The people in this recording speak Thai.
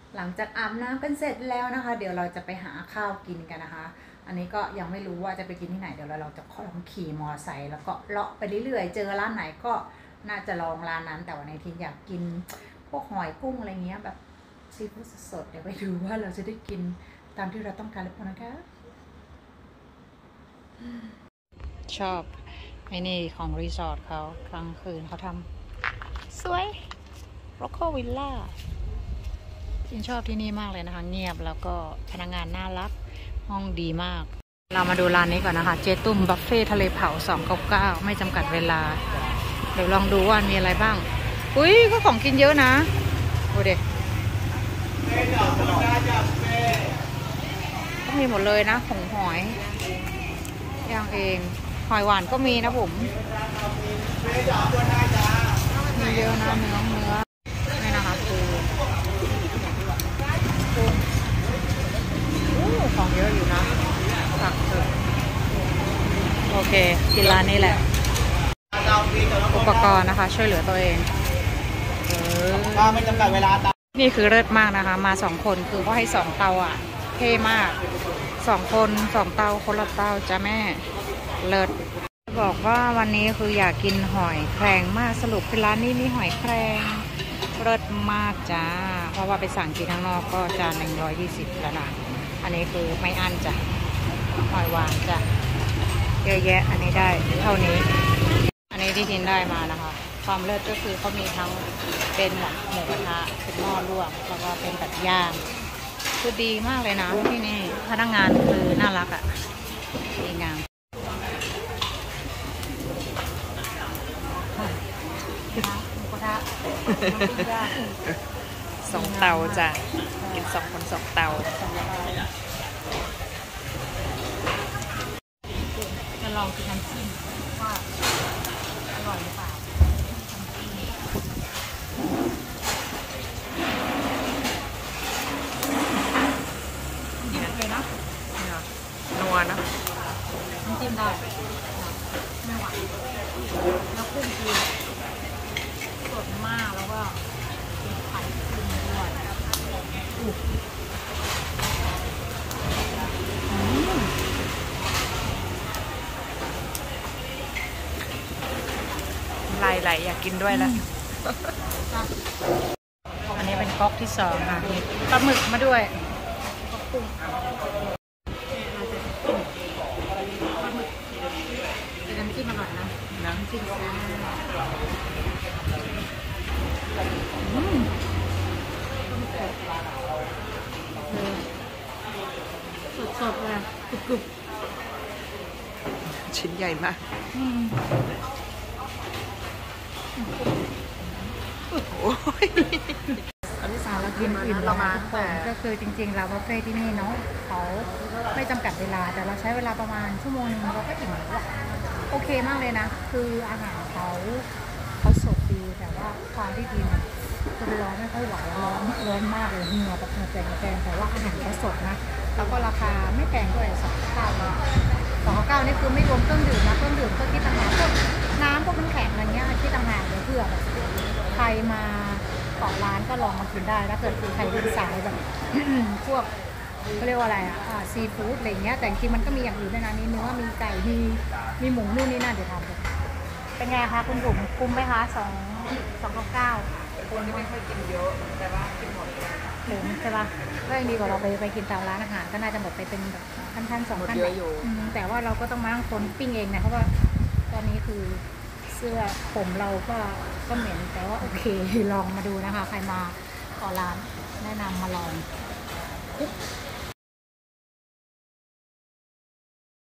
หลังจากอาบน้ำกันเสร็จแล้วนะคะ เดี๋ยวเราจะไปหาข้าวกินกันนะคะ อันนี้ก็ยังไม่รู้ว่าจะไปกินที่ไหนเดี๋ยวเราจะลองขี่มอไซค์แล้วก็เลาะไปเรื่อยๆเจอร้านไหนก็น่าจะลองร้านนั้นแต่วันนี้ทินอยากกินพวกหอยกุ้งอะไรเงี้ยแบบซีฟู้ดสดๆเดี๋ยวไปดูว่าเราจะได้กินตามที่เราต้องการหรือเปล่านะคะชอบไอ้นี่ของรีสอร์ทเขากลางคืนเขาทำสวยโรโควิลล่าทินชอบที่นี่มากเลยนะคะเงียบแล้วก็พนักงานน่ารักห้องดีมากเรามาดูร้านนี้ก่อนนะคะเจตุ้มบัฟเฟ่ทะเลเผา299ไม่จำกัดเวลาเดี๋ยวลองดูว่ามีอะไรบ้างอุ้ยก็ของกินเยอะนะดูเด็กก็มีหมดเลยนะของหอยย่างเองหอยหวานก็มีนะผมมีเยอะนะเนื้อนี่นะคะคือของเยอะอยู่นะผักเถอะโอเคกินร้านนี้แหละอุปกรณ์นะคะช่วยเหลือตัวเองไม่จำกัดเวลานี่คือเลิศมากนะคะมา2คนคือเขาให้2เตาอ่ะเท่มาก2คน2เตาคนละเตาจ้ะแม่เลิศบอกว่าวันนี้คืออยากกินหอยแครงมากสรุปเป็นร้านนี้มีหอยแครงเลิศมากจ้าเพราะว่าไปสั่งกินข้างนอกก็จาน120แล้วนะอันนี้คือไม่อั้นจ้ะหอยหวานจ้ะเยอะแยะอันนี้ได้เท่านี้อันนี้ที่ทินได้มานะคะความเลิศก็คือเขามีทั้งเป็นแบบหมูกระทะเป็นหม้อลวกแล้วก็เป็นแบบย่างคือดีมากเลยนะที่นี่พนักงานคือน่ารักอ่ะดีงามหมูกระทะ2 เตาจ้ะกิน2 คน2 เตาจะลองกินน้ำจิ้มว่าอร่อยหรือเปล่าดีเลยนะนัวนะน้ำจิ้มได้ไม่หวานแล้วกุ้งคือสดมากแล้วก็มีไข่กุ้งด้วยไหลอยากกินด้วยแล้วอันนี้เป็นก๊อกที่2ค่ะมีปลาหมึกมาด้วยก๊อกกุ้งปลาหมึกน้ำจิ้มอร่อยนะน้ำจิ้มแซ่บสดๆเลยกรุบชิ้นใหญ่มากโอ้ยอันที่3เรากินอิ่มแล้วนะทุกคนก็คือจริงๆเราบุฟเฟ่ที่นี่เนาะเขาไม่จำกัดเวลาแต่เราใช้เวลาประมาณชั่วโมงนึงเราก็อิ่มแล้วโอเคมากเลยนะคืออาหารเขาสดดีแต่ว่าความที่กินคือร้อนไม่ค่อยไหวร้อนมากเลยเหงื่อแบบเหงื่อแตกแต่ว่าอาหารเขาสดนะแล้วก็ราคาไม่แพงด้วย299นี่คือไม่รวมเครื่องดื่มนะเครื่องดื่มก็คิดต่างหากพวกน้ำพวกน้ำแข็งอะไรเงี้ยคิดต่างหากเดี๋ยวเผื่อแบบใครมาเกาะร้านก็ลองมากินได้ถ้าเกิดคือใครเป็นสายแบบ พวกเขาเรียกว่าอะไรซีฟู้ดอะไรเงี้ยแต่จริงมันก็มีอย่างอื่นด้วยนะมีเนื้อมีไก่มีหมูนู่นนี่นั่นเดี๋ยวทำเลยเป็นไงคะคุณบุ๋มคุ้มไหมคะ299 คนที่ไม่ค่อยกินเยอะแต่ว่ากินหมดถึงใช่ปะก็ยังดีกว่าเราไปกินตามร้านอาหารก็น่าจะหมดไปเป็นแบบท่าน2 ท่านแต่ว่าเราก็ต้องมานั่งคนปิ้งเองนะเพราะว่าตอนนี้คือเสื้อผมเราก็เหม็นแต่ว่าโอเคลองมาดูนะคะใครมาก่อร้านแนะนำมาลอง